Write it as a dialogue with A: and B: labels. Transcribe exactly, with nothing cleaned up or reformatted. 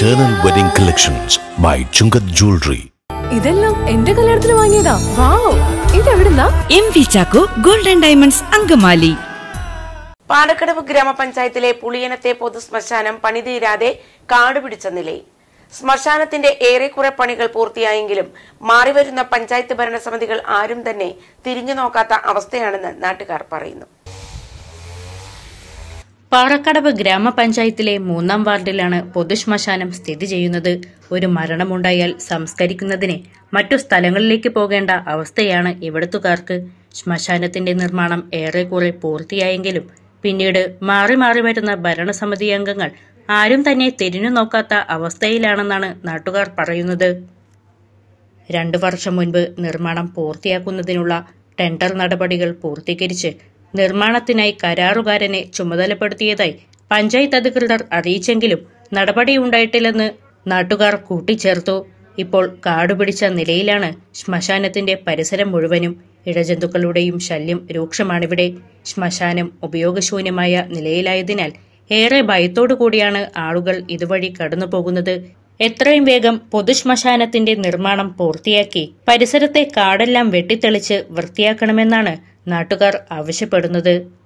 A: Eternal Wedding Collections by Chungat Jewelry.
B: ഇതെല്ലാം എന്റെ കല്യാണത്തിന് വാങ്ങിയതാ. വാവ്, ഇതെവിടുന്നാ?
C: M V Chacko golden diamonds Angamaly.
D: Palakkadavu ഗ്രാമപഞ്ചായത്തിലെ പുളിയനത്തെ പൊതുശ്മശാനം പണിതീരാതെ കാടുപിടിച്ച നിലയിൽ. ശ്മശാനത്തിന്റെ ഏറെക്കുറെ പണികൾ പൂർത്തിയായെങ്കിലും മാറിവരുന്ന പഞ്ചായത്ത് ഭരണസമിതികൾ ആരും തന്നെ തിരിഞ്ഞു നോക്കാത്ത അവസ്ഥയാണെന്ന് നാട്ടുകാർ പറയുന്നു.
E: പാറക്കടവ് ഗ്രാമപഞ്ചായത്തിലെ മൂന്നാം വാർഡിലാണ് പൊതുശ്മശാനം സ്ഥിതി ചെയ്യുന്നത്. ഒരു മരണമുണ്ടായാൽ സംസ്കരിക്കുന്നതിന് മറ്റു സ്ഥലങ്ങളിലേക്ക് പോകേണ്ട അവസ്ഥയാണ് ഇവിടുത്തുകാർക്ക്. ശ്മശാനത്തിന്റെ നിർമ്മാണം ഏറെക്കുറെ പൂർത്തിയായെങ്കിലും പിന്നീട് മാറി മാറി വരുന്ന ഭരണസമിതി അംഗങ്ങൾ ആരും തന്നെ തിരിഞ്ഞു നോക്കാത്ത അവസ്ഥയിലാണെന്നാണ് നാട്ടുകാർ പറയുന്നത്. രണ്ടു വർഷം മുൻപ് നിർമ്മാണം പൂർത്തിയാക്കുന്നതിനുള്ള ടെൻഡർ നടപടികൾ പൂർത്തീകരിച്ച് നിർമ്മാണത്തിനായി കരാറുകാരനെ ചുമതലപ്പെടുത്തിയതായി പഞ്ചായത്ത് അധികൃതർ അറിയിച്ചെങ്കിലും നടപടിയുണ്ടായിട്ടില്ലെന്ന് നാട്ടുകാർ കൂട്ടിച്ചേർത്തു. ഇപ്പോൾ കാടുപിടിച്ച നിലയിലാണ് ശ്മശാനത്തിന്റെ പരിസരം മുഴുവനും. ഇഴജന്തുക്കളുടെയും ശല്യം രൂക്ഷമാണിവിടെ. ശ്മശാനം ഉപയോഗശൂന്യമായ നിലയിലായതിനാൽ ഏറെ ഭയത്തോടു കൂടിയാണ് ആളുകൾ ഇതുവഴി കടന്നുപോകുന്നത്. എത്രയും വേഗം പൊതുശ്മശാനത്തിന്റെ നിർമ്മാണം പൂർത്തിയാക്കി പരിസരത്തെ കാടെല്ലാം വെട്ടിത്തെളിച്ച് വൃത്തിയാക്കണമെന്നാണ് നാട്ടുകാർ ആവശ്യപ്പെടുന്നത്.